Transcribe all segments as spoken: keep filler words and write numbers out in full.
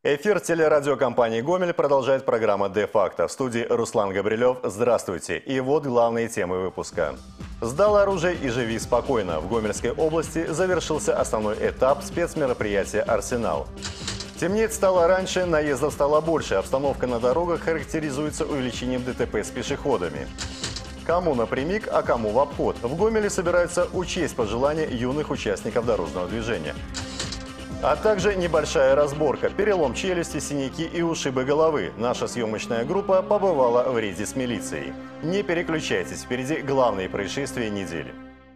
Эфир телерадиокомпании «Гомель» продолжает программа «Де-факто». В студии Руслан Габрилев. Здравствуйте. И вот главные темы выпуска. Сдал оружие и живи спокойно. В Гомельской области завершился основной этап спецмероприятия «Арсенал». Темнеть стало раньше, наездов стало больше. Обстановка на дорогах характеризуется увеличением ДТП с пешеходами. Кому напрямик, а кому в обход. В Гомеле собираются учесть пожелания юных участников дорожного движения. А также небольшая разборка, перелом челюсти, синяки и ушибы головы. Наша съемочная группа побывала в рейде с милицией. Не переключайтесь, впереди главные происшествия недели.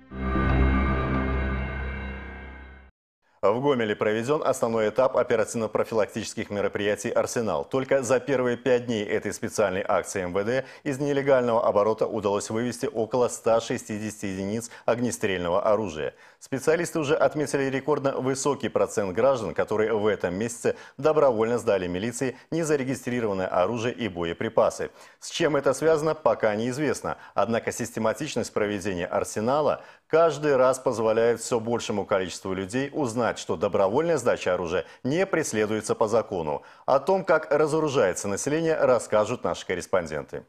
В Гомеле проведен основной этап оперативно-профилактических мероприятий «Арсенал». Только за первые пять дней этой специальной акции эм вэ дэ из нелегального оборота удалось вывести около ста шестидесяти единиц огнестрельного оружия. Специалисты уже отметили рекордно высокий процент граждан, которые в этом месяце добровольно сдали милиции незарегистрированное оружие и боеприпасы. С чем это связано, пока неизвестно. Однако систематичность проведения «Арсенала» каждый раз позволяет все большему количеству людей узнать, что добровольная сдача оружия не преследуется по закону. О том, как разоружается население, расскажут наши корреспонденты.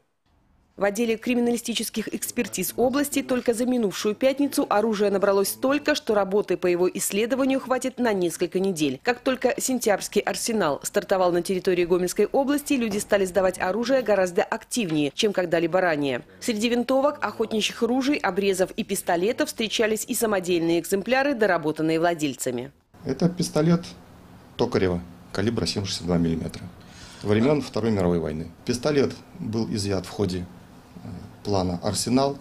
В отделе криминалистических экспертиз области только за минувшую пятницу оружия набралось столько, что работы по его исследованию хватит на несколько недель. Как только сентябрьский «Арсенал» стартовал на территории Гомельской области, люди стали сдавать оружие гораздо активнее, чем когда-либо ранее. Среди винтовок, охотничьих ружей, обрезов и пистолетов встречались и самодельные экземпляры, доработанные владельцами. Это пистолет Токарева калибра семь шестьдесят два миллиметра. Времен Второй мировой войны. Пистолет был изъят в ходе плана «Арсенал»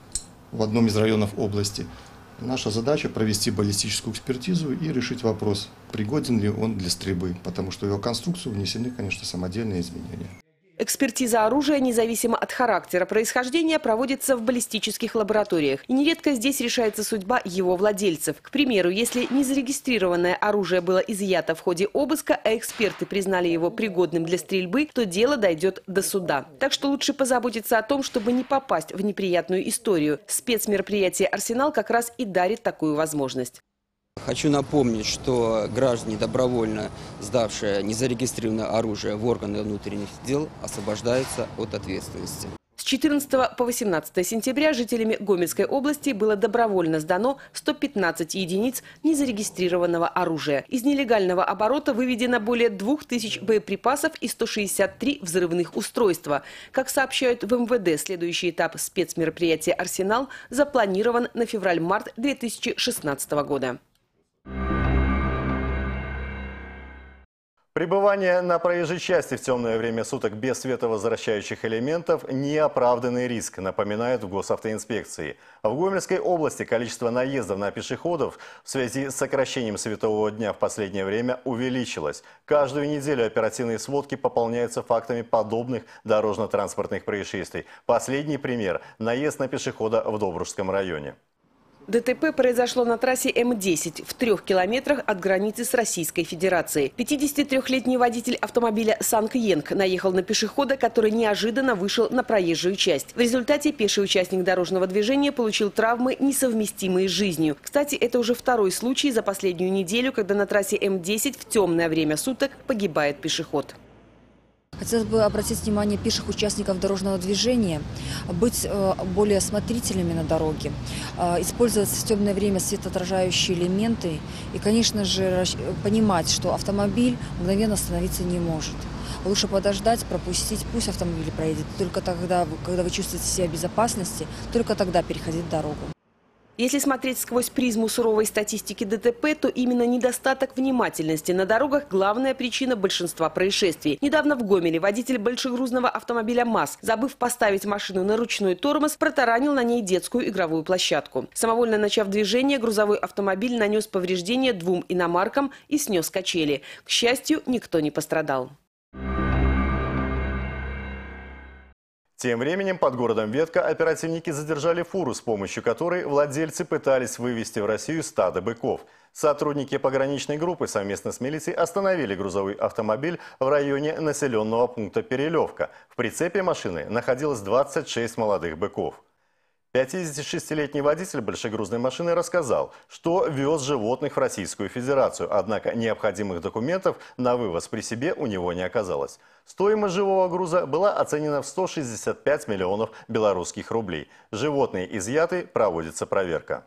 в одном из районов области. Наша задача провести баллистическую экспертизу и решить вопрос, пригоден ли он для стрельбы, потому что в его конструкцию внесены, конечно, самодельные изменения. Экспертиза оружия, независимо от характера происхождения, проводится в баллистических лабораториях. И нередко здесь решается судьба его владельцев. К примеру, если незарегистрированное оружие было изъято в ходе обыска, а эксперты признали его пригодным для стрельбы, то дело дойдет до суда. Так что лучше позаботиться о том, чтобы не попасть в неприятную историю. Спецмероприятие «Арсенал» как раз и дарит такую возможность. Хочу напомнить, что граждане, добровольно сдавшие незарегистрированное оружие в органы внутренних дел, освобождаются от ответственности. С четырнадцатого по восемнадцатое сентября жителями Гомельской области было добровольно сдано сто пятнадцать единиц незарегистрированного оружия. Из нелегального оборота выведено более двух тысяч боеприпасов и сто шестьдесят три взрывных устройства. Как сообщают в эм вэ дэ, следующий этап спецмероприятия «Арсенал» запланирован на февраль-март две тысячи шестнадцатого года. Пребывание на проезжей части в темное время суток без световозвращающих элементов – неоправданный риск, напоминают в госавтоинспекции. В Гомельской области количество наездов на пешеходов в связи с сокращением светового дня в последнее время увеличилось. Каждую неделю оперативные сводки пополняются фактами подобных дорожно-транспортных происшествий. Последний пример – наезд на пешехода в Добружском районе. ДТП произошло на трассе эм десять в трех километрах от границы с Российской Федерацией. пятидесятитрёхлетний водитель автомобиля «Санкьенг» наехал на пешехода, который неожиданно вышел на проезжую часть. В результате пеший участник дорожного движения получил травмы, несовместимые с жизнью. Кстати, это уже второй случай за последнюю неделю, когда на трассе эм десять в темное время суток погибает пешеход. Хотелось бы обратить внимание пеших участников дорожного движения, быть более осмотрительными на дороге, использовать в темное время светоотражающие элементы и, конечно же, понимать, что автомобиль мгновенно остановиться не может. Лучше подождать, пропустить, пусть автомобиль проедет. Только тогда, когда вы чувствуете себя в безопасности, только тогда переходить дорогу. Если смотреть сквозь призму суровой статистики ДТП, то именно недостаток внимательности на дорогах – главная причина большинства происшествий. Недавно в Гомеле водитель большегрузного автомобиля МАЗ, забыв поставить машину на ручной тормоз, протаранил на ней детскую игровую площадку. Самовольно начав движение, грузовой автомобиль нанес повреждения двум иномаркам и снес качели. К счастью, никто не пострадал. Тем временем под городом Ветка оперативники задержали фуру, с помощью которой владельцы пытались вывести в Россию стадо быков. Сотрудники пограничной группы совместно с милицией остановили грузовой автомобиль в районе населенного пункта Перелевка. В прицепе машины находилось двадцать шесть молодых быков. пятидесятишестилетний водитель большегрузной машины рассказал, что вез животных в Российскую Федерацию, однако необходимых документов на вывоз при себе у него не оказалось. Стоимость живого груза была оценена в сто шестьдесят пять миллионов белорусских рублей. Животные изъяты, проводится проверка.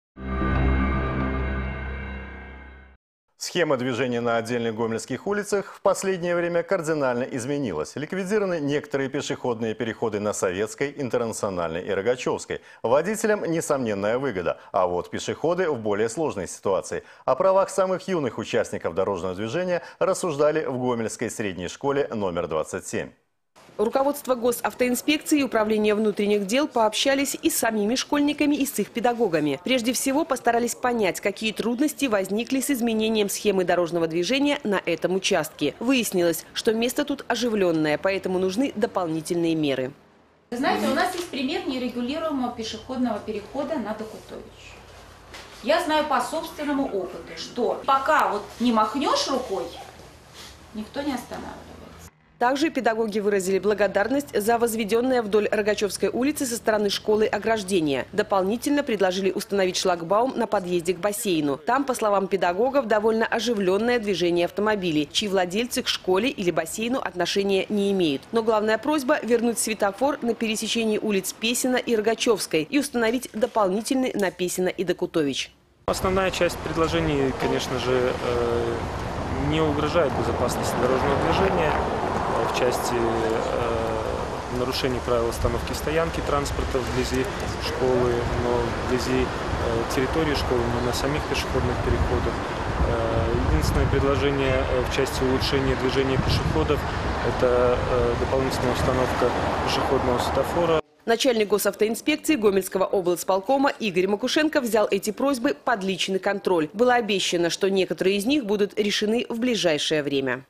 Схема движения на отдельных гомельских улицах в последнее время кардинально изменилась. Ликвидированы некоторые пешеходные переходы на Советской, Интернациональной и Рогачевской. Водителям несомненная выгода, а вот пешеходы в более сложной ситуации. О правах самых юных участников дорожного движения рассуждали в Гомельской средней школе номер двадцать семь. Руководство госавтоинспекции и управления внутренних дел пообщались и с самими школьниками, и с их педагогами. Прежде всего постарались понять, какие трудности возникли с изменением схемы дорожного движения на этом участке. Выяснилось, что место тут оживленное, поэтому нужны дополнительные меры. Вы знаете, у нас есть пример нерегулируемого пешеходного перехода на Докутович. Я знаю по собственному опыту, что пока вот не махнешь рукой, никто не останавливается. Также педагоги выразили благодарность за возведенное вдоль Рогачевской улицы со стороны школы ограждение. Дополнительно предложили установить шлагбаум на подъезде к бассейну. Там, по словам педагогов, довольно оживленное движение автомобилей, чьи владельцы к школе или бассейну отношения не имеют. Но главная просьба – вернуть светофор на пересечении улиц Песина и Рогачевской и установить дополнительный на Песина и Докутович. Основная часть предложений, конечно же, не угрожает безопасности дорожного движения. В части э, нарушений правил остановки и стоянки транспорта вблизи школы, но вблизи э, территории школы, не на самих пешеходных переходах. Э, единственное предложение в части улучшения движения пешеходов – это э, дополнительная установка пешеходного светофора. Начальник госавтоинспекции Гомельского облсполкома Игорь Макушенко взял эти просьбы под личный контроль. Было обещано, что некоторые из них будут решены в ближайшее время.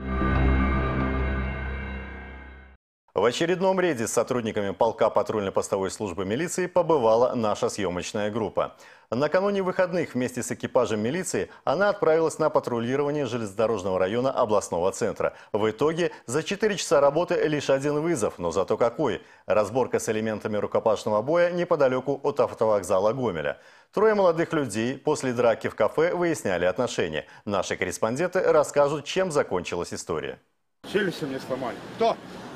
В очередном рейде с сотрудниками полка патрульно-постовой службы милиции побывала наша съемочная группа. Накануне выходных вместе с экипажем милиции она отправилась на патрулирование железнодорожного района областного центра. В итоге за четыре часа работы лишь один вызов, но зато какой. Разборка с элементами рукопашного боя неподалеку от автовокзала Гомеля. Трое молодых людей после драки в кафе выясняли отношения. Наши корреспонденты расскажут, чем закончилась история. Челюсть мне сломали. Кто?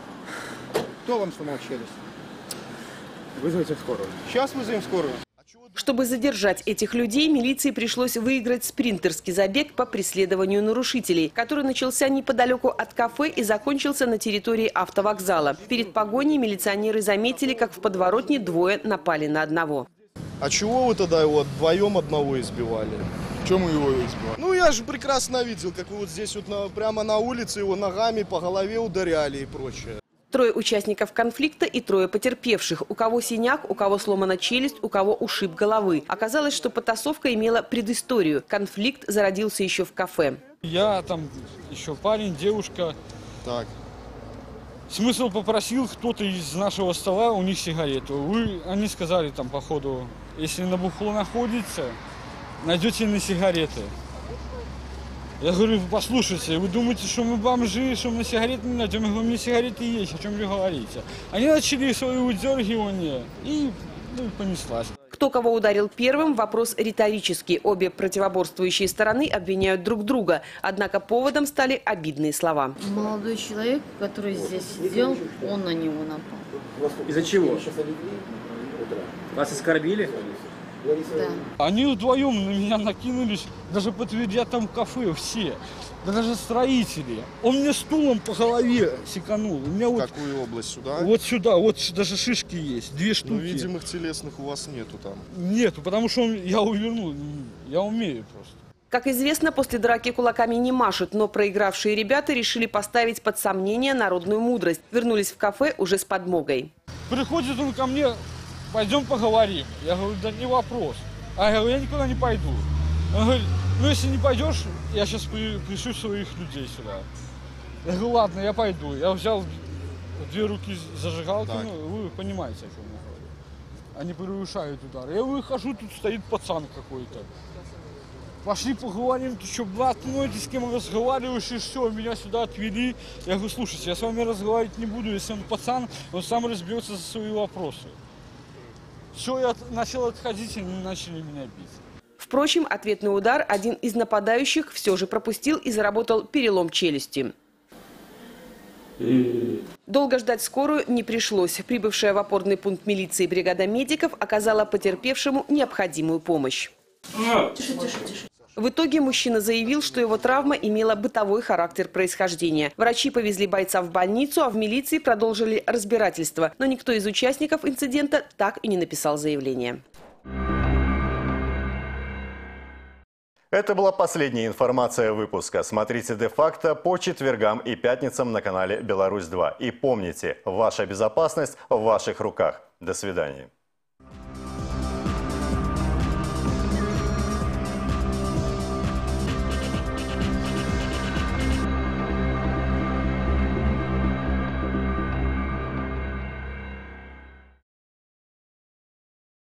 Кто вам сломал челюсть? Вызовите скорую. Сейчас вызовем скорую. Чтобы задержать этих людей, милиции пришлось выиграть спринтерский забег по преследованию нарушителей, который начался неподалеку от кафе и закончился на территории автовокзала. Перед погоней милиционеры заметили, как в подворотне двое напали на одного. А чего вы тогда его вдвоем одного избивали? Чем мы его избивали? Ну я же прекрасно видел, как вы вот здесь вот на, прямо на улице его ногами по голове ударяли и прочее. Трое участников конфликта и трое потерпевших. У кого синяк, у кого сломана челюсть, у кого ушиб головы. Оказалось, что потасовка имела предысторию. Конфликт зародился еще в кафе. Я там еще парень, девушка. Так. Смысл попросил кто-то из нашего стола у них сигарету. Вы, они сказали там по ходу, если на бухло находится, найдете на сигареты. Я говорю, послушайте, вы думаете, что мы бомжи, что мы сигареты не найдем? Я говорю, у меня сигареты есть, о чем вы говорите? Они начали свои удергивания и, ну, понеслась. Кто кого ударил первым – вопрос риторический. Обе противоборствующие стороны обвиняют друг друга. Однако поводом стали обидные слова. Молодой человек, который здесь сидел, он на него напал. Из-за чего? Вас оскорбили? Да. Они вдвоем на меня накинулись, даже подведя там кафе все, да даже строители. Он мне стулом по голове секанул. У меня вот, какую область? Сюда? Вот сюда, вот даже шишки есть, две штуки. Ну, видимых телесных у вас нету там. Нету, потому что он, я увернул, я умею просто. Как известно, после драки кулаками не машут, но проигравшие ребята решили поставить под сомнение народную мудрость. Вернулись в кафе уже с подмогой. Приходит он ко мне, пойдем поговорим. Я говорю, да не вопрос. А я говорю, я никуда не пойду. Он говорит, ну если не пойдешь, я сейчас пришлю своих людей сюда. Я говорю, ладно, я пойду. Я взял две руки зажигалки, ну, вы понимаете, о чем я говорю. Они превышают удар. Я выхожу, тут стоит пацан какой-то. Пошли поговорим, ты что, брат, ну ты с кем разговариваешь, и все, меня сюда отвели. Я говорю, слушайте, я с вами разговаривать не буду, если он пацан, он сам разберется за свои вопросы. Все, я от- начал отходить, и они начали меня бить. Впрочем, ответный удар один из нападающих все же пропустил и заработал перелом челюсти. Долго ждать скорую не пришлось. Прибывшая в опорный пункт милиции бригада медиков оказала потерпевшему необходимую помощь. Тише, тише, тише. В итоге мужчина заявил, что его травма имела бытовой характер происхождения. Врачи повезли бойца в больницу, а в милиции продолжили разбирательство. Но никто из участников инцидента так и не написал заявление. Это была последняя информация выпуска. Смотрите «Де-факто» по четвергам и пятницам на канале «Беларусь два». И помните, ваша безопасность в ваших руках. До свидания.